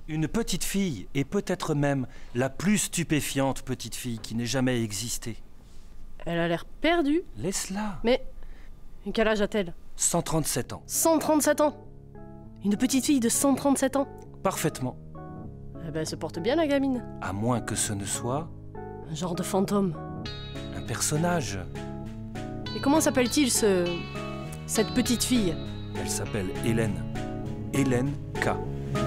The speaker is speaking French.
Une petite fille, et peut-être même la plus stupéfiante petite fille qui n'ait jamais existé. Elle a l'air perdue. Laisse-la. Mais quel âge a-t-elle? 137 ans. 137 ans. Une petite fille de 137 ans. Parfaitement. Eh ben, elle se porte bien, la gamine. À moins que ce ne soit Un genre de fantôme. un personnage. Et comment s'appelle-t-il, cette petite fille? Elle s'appelle Hélène. Hélène K.